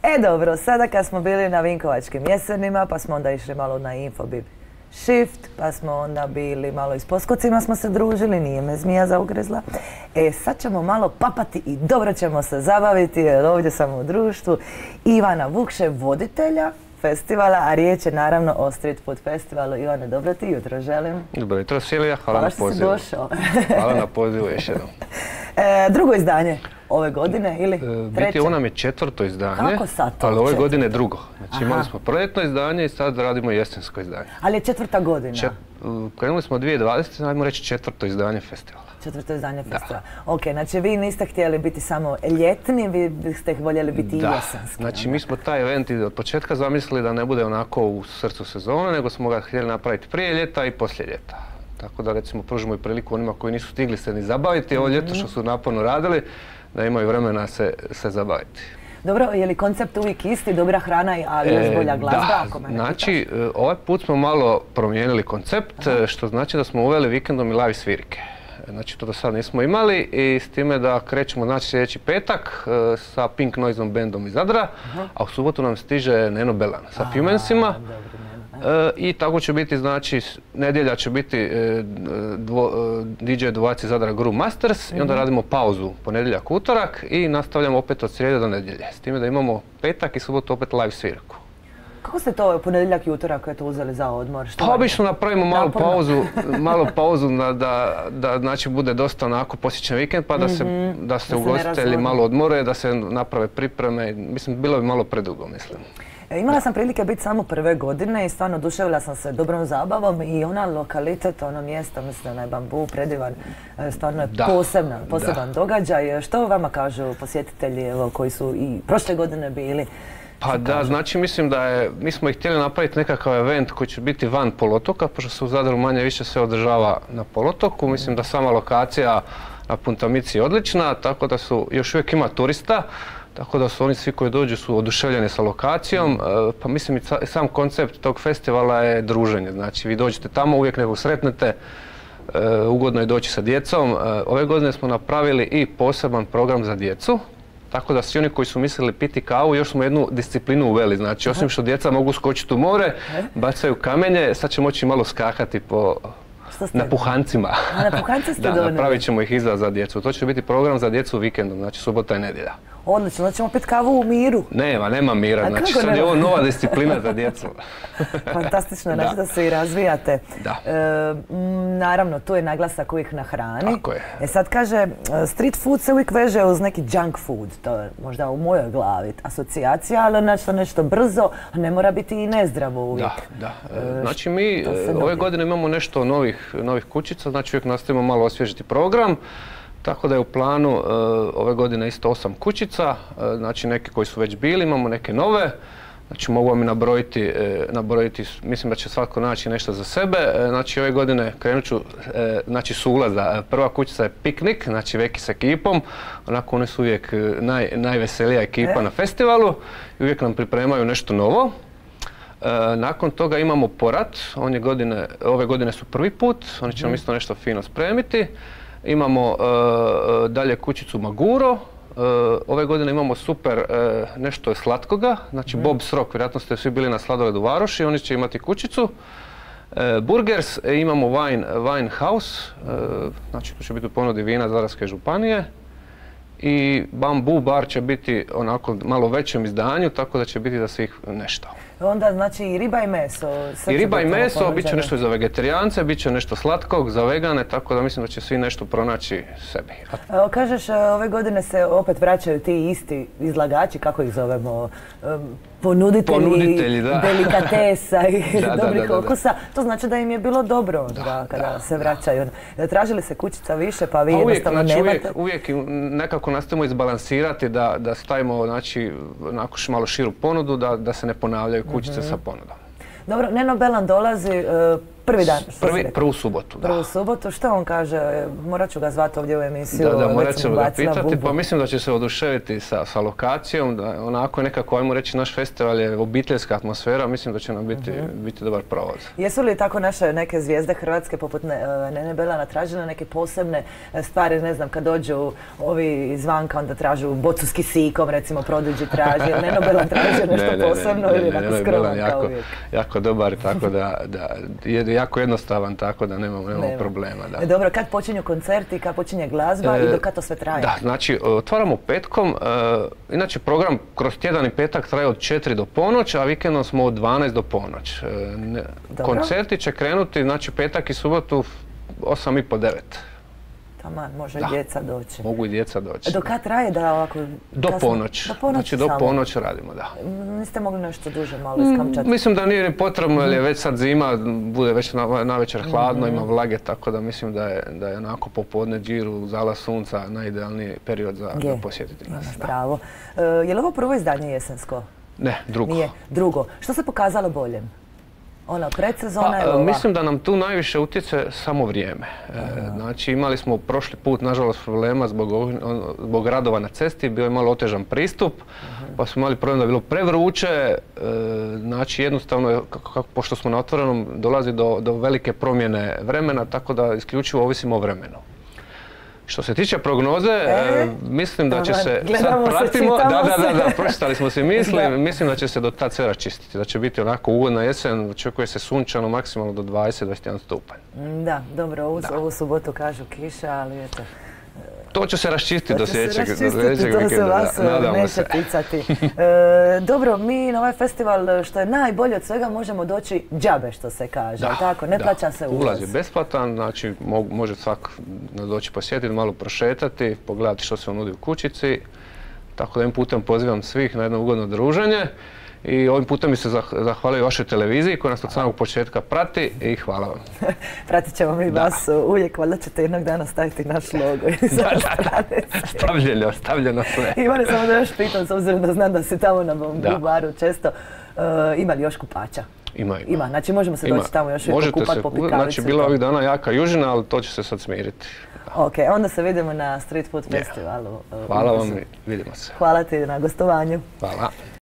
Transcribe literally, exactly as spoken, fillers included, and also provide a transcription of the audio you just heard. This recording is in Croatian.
E dobro, sada kad smo bili na Vinkovačkim jesenima, pa smo onda išli malo na Infobip Shift, pa smo onda bili malo i s poskocima smo se družili, nije me zmija zaugrizla. E, sad ćemo malo papati i dobro ćemo se zabaviti, jer ovdje sam u društvu Ivana Vukše, voditelja festivala, a riječ je naravno o Street Food Festivalu. Ivane, dobro ti jutro želim. Dobro jutro, Silija, hvala na pozivu. Hvala što si došao. Hvala na pozivu još jednom. E, drugo izdanje ove godine ili e, treće? Biti ovo nam je četvrto izdanje, Kako sad to? ali ove četvrto? godine drugo. Znači imali smo proljetno izdanje i sad radimo jesensko izdanje. Ali je četvrta godina? Čet, krenuli smo dvije tisuće dvadesete. ajmo reći četvrto izdanje festivala. Četvrto izdanje festivala. Ok, znači vi niste htjeli biti samo ljetni, vi biste voljeli biti i jesenski. Znači mi smo taj event od početka zamislili da ne bude onako u srcu sezone, nego smo ga htjeli napraviti prije ljeta i poslije ljeta. Tako da recimo pružimo i priliku onima koji nisu stigli se ni zabaviti ovo ljeto što su naporno radili, da imaju vremena se, se zabaviti. Dobro, je li koncept uvijek isti, dobra hrana, ali još bolja glazba? Da, ako me ne znači pitaš? Ovaj put smo malo promijenili koncept, Aha. što znači da smo uveli vikendom i live svirke. Znači to do sad nismo imali i s time da krećemo znači sljedeći petak uh, sa Pink Noiseom bandom iz Zadra, Aha. a u subotu nam stiže Neno Belan sa Fumensima. Uh, I tako će biti, znači, nedjelja će biti uh, dvo, uh, D J Dvojaci Zadra Groove Masters mm-hmm. i onda radimo pauzu ponedjeljak, utorak i nastavljamo opet od srijede do nedjelje. S time da imamo petak i subotu opet live svirku. Kako ste to ponedjeljak i utorak eto, uzeli za odmor? Što pa obično napravimo malu pauzu, malo pauzu na, da, da znači bude dosta onako posjećen vikend pa da mm-hmm. se, da se da ugostitelji malo odmore, da se naprave pripreme. Mislim, bilo bi malo predugo, mislim. Imala sam prilike biti samo prve godine i stvarno oduševila sam se dobrom zabavom i ona lokalitet, ono mjesto, mislim da je Bambu predivan, stvarno je posebna, poseban da. događaj. Što vama kažu posjetitelji evo, koji su i prošle godine bili? Pa da, kažu? Znači mislim da je, mi smo ih htjeli napraviti nekakav event koji će biti van poluotoka, pošto se u Zadru manje više se održava na poluotoku. Mislim da sama lokacija na Puntamici je odlična, tako da su, još uvijek ima turista. Tako da su oni svi koji dođu su oduševljeni sa lokacijom, mm. pa mislim i sam koncept tog festivala je druženje. Znači vi dođete tamo, uvijek nekog sretnete, ugodno je doći sa djecom. Ove godine smo napravili i poseban program za djecu, tako da svi oni koji su mislili piti kavu, još smo jednu disciplinu uveli. Znači osim što djeca mogu skočiti u more, bacaju kamenje, sad će moći malo skakati po... Na puhancima. A na puhance ste da, donijeli? Napravit ćemo ih izraz za djecu. To će biti program za djecu vikendom, znači subota i nedjelja. Odlično, da ćemo pit kavu u miru. Nema, nema mira, a znači sad je ovo nova disciplina za djecu. Fantastično, znači da. da se i razvijate. Da. E, naravno, tu je naglasak uvijek na hrani. Tako je. E sad kaže, street food se uvijek veže uz neki junk food, to je možda u mojoj glavi asocijacija, ali nešto, nešto brzo, a ne mora biti i nezdravo uvijek. Da, da. E, znači mi ove godine imamo nešto novih, novih kućica, znači uvijek nastavimo malo osvježiti program. Tako da je u planu uh, ove godine isto osam kućica, uh, znači neke koji su već bili, imamo neke nove. Znači mogu vam i nabrojiti, uh, nabrojiti, mislim da će svako naći nešto za sebe. Uh, znači ove godine krenut ću uh, znači, s ulaza. Prva kućica je Piknik, znači Veki s ekipom. Onako oni su uvijek uh, naj, najveselija ekipa e? na festivalu i uvijek nam pripremaju nešto novo. Uh, nakon toga imamo Porat, on je godine, ove godine su prvi put, oni će nam isto nešto fino spremiti. Imamo uh, dalje kućicu Maguro, uh, ove godine imamo super uh, nešto slatkoga, znači mm. Bob's Rock, vjerojatno ste svi bili na Sladoledu Varoši, oni će imati kućicu. Uh, Burgers, e, imamo Wine, Wine House, uh, znači tu će biti u ponudi vina Zadarske županije. I Bambu bar će biti onako malo većem izdanju, tako da će biti za svih nešto. Onda znači i riba i meso? I riba i meso, bit će nešto i za vegetarijance, bit će nešto slatkog, za vegane, tako da mislim da će svi nešto pronaći sebi. Evo, kažeš, ove godine se opet vraćaju ti isti izlagači, kako ih zovemo, ponuditelji, ponuditelji da. delikatesa i da, dobrih okusa. To znači da im je bilo dobro da, da, kada da, se vraćaju. Da. Tražili se kućica više, pa vi pa uvijek, jednostavno znači, nemate? Uvijek, uvijek nekako nastavimo izbalansirati da, da stavimo znači, onako malo širu ponudu, da, da se ne ponavljaju kućice mm-hmm. sa ponudom. Dobro, Neno Belan dolazi, Prvi dan, Prvi, prvu subotu, da. Prvu subotu, što on kaže? Morat ću ga zvati ovdje u emisiju. Da, da, morat ću ga pitati, pa mislim da će se oduševiti sa, sa lokacijom, da onako nekako, ajmo reći, naš festival je obiteljska atmosfera, mislim da će nam biti, mm-hmm. biti dobar provod. Jesu li tako naše neke zvijezde hrvatske, poput Nene Belana, tražile neke posebne stvari, ne znam, kad dođu ovi izvanka, onda tražu bocu s kisikom, recimo, produđi traži, Neno Belan traži nešto ne, posebno ili onako skroman kao uvijek? Jako dobar, tako da, da je jako jednostavan, tako da nemamo, nemamo Nema. problema. Da. Dobro, kad počinju koncerti, kad počinje glazba e, i do kad to sve traje? Da, znači, otvaramo petkom, e, inače program kroz tjedan i petak traje od četiri do ponoć, a vikendom smo od dvanaest do ponoć. E, ne, koncerti će krenuti, znači, petak i subotu osam i po devet. Taman, može i djeca doći. Mogu i djeca doći. Do kad traje da ovako... Do ponoć. Do ponoć znači do ponoć radimo, da. Niste mogli nešto duže malo iskamčati? Mm, mislim da nije ni potrebno, jer je već sad zima, bude već na, na večer hladno, mm-hmm. ima vlage, tako da mislim da je, da je onako popodne džiru, zala sunca, najidealniji period za, za posjetiti nas. Pravo. E, je li ovo prvo izdanje jesensko? Ne, drugo. Nije, drugo. Što se pokazalo boljim? Ona predsezona pa, je ova? Mislim da nam tu najviše utječe samo vrijeme. E, znači imali smo prošli put nažalost problema zbog, zbog radova na cesti, bio je malo otežan pristup, uh-huh. pa smo imali problem da je bilo prevruće, e, znači jednostavno kako, pošto smo na otvorenom dolazi do, do velike promjene vremena, tako da isključivo ovisimo o vremenu. Što se tiče prognoze, e, mislim da će se, sad pratimo, se, da, da, da, da, pročitali smo se misli, mislim da će se do tad sve raščistiti, da će biti onako ugodna jesen, očekuje se sunčano maksimalno do dvadeset do dvadeset jedan stupanj. Da, dobro, ovu, da. ovu subotu kažu kiša, ali eto. To će se raščistiti do sljedećeg vikenda. To se vas neće ticati. E, dobro, mi na ovaj festival, što je najbolje od svega, možemo doći džabe, što se kaže. Da, tako, ne da. plaća se ulaz. Ulaz je besplatan, znači mo može svak doći posjetiti, malo prošetati, pogledati što se nudi u kućici. Tako da ovim putem pozivam svih na jedno ugodno druženje. I ovim putem bi se zahvalio vašoj televiziji koja nas od samog početka prati i hvala vam. Pratit ćemo mi vas uvijek, valjda ćete jednog dana staviti naš logo. Da, da, da. Stavljeno, stavljeno sve. Imali samo da još pitam, s obzirom da znam da si tamo na baru često, uh, ima li još kupača? Ima, ima. Ima, znači možemo se ima. doći tamo još uvijek kupati po pikavicu. Znači bila ovih dana jaka južina, ali to će se sad smiriti. Ok, onda se vidimo na Street Food Festivalu. Hvala vam i vidimo se. Hvala ti na gostovanju. Hvala.